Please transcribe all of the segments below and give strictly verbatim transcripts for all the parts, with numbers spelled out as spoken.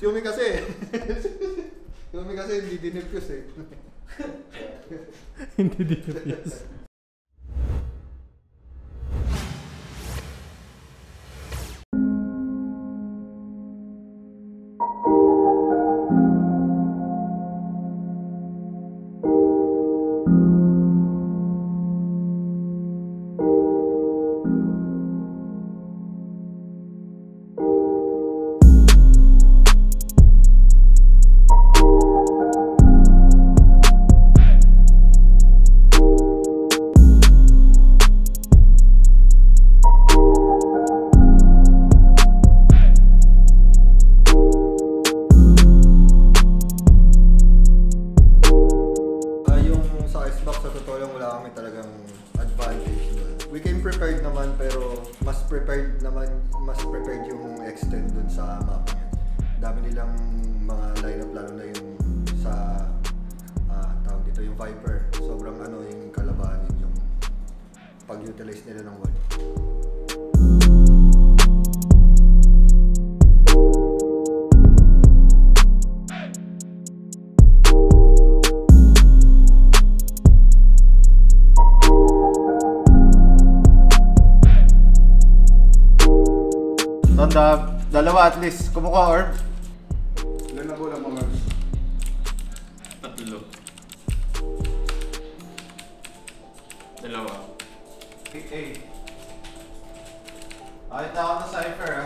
Yumi kasi. Yumi kasi hindi dinipuse eh. Hindi dinipuse. Prepared naman, pero mas prepared naman, mas prepared yung extend dun sa map niya. Dami nilang mga lineup, lalo na yung sa uh, tawag dito yung Viper. Sobrang ano yung kalabanin yung pag-utilize nila ng wall. Tonda, dalawa at least. Kumukuha orb. Ilan na bola mo, Mars? Tatlo. Dalawa. eight eight. Ayot na ako na Cypher ah.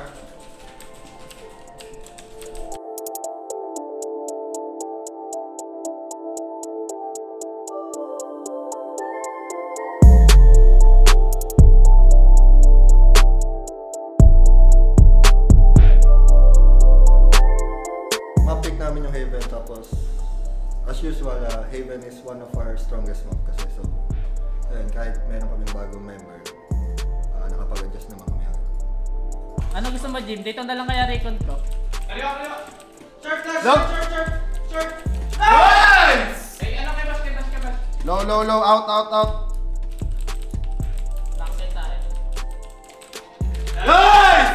Namin yung Haven, tapos as usual, uh, Haven is one of our strongest map kasi, so ayun, kahit meron kaming bagong member, uh, nakapag-adjust naman kami agad. Ano gusto mo, Jim? Dito na lang kaya recon ko. Kaliwa, kaliwa! Short, short, Low. short, short, short! Nice! Ay, ano kay Bas, kay Bas, kay Bas? Low, low, low, out, out, out. Backside tayo. Nice!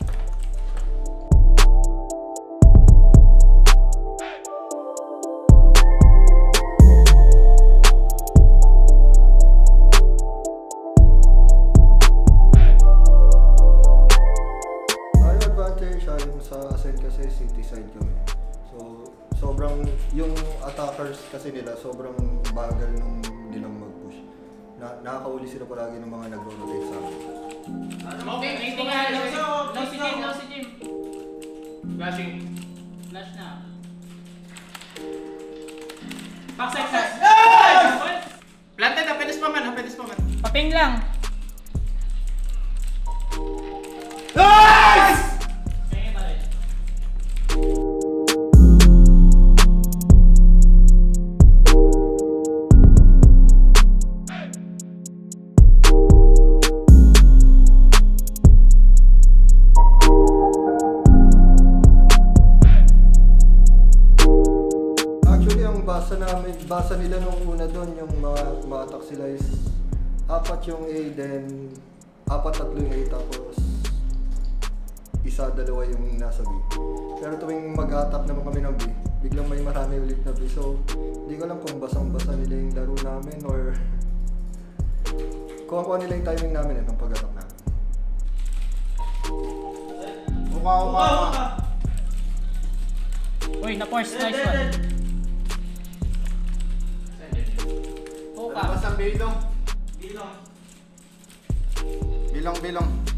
Sa Ascent kasi city side kami. So, sobrang yung attackers kasi nila sobrang bagal nung nilang mag-push. Na nakakauli sila palagi ng mga nagro-rotate sa amin. Okay, Hindi nga, low si low si Jim, low si Jim. Flashing. Flash na. Backside, backside. Nice! Planted, happiness pa man, happiness pa man. Paping lang. Nice! Basa namin, basa nila nung una doon yung mga ma-attack sila is apat yung A, then apat tatlo yung A, tapos isa dalawa yung nasa B. Pero tuwing mag-attack naman kami ng B, biglang may marami ulit na B. So hindi ko alam kung basang-basa nila yung laro namin or kung ano nila yung timing namin eh, ng pag-attack namin. Mukha, mukha, mukha. Uy, na-force, nice one. Labas ang bilong. Bilong. Bilong, bilong.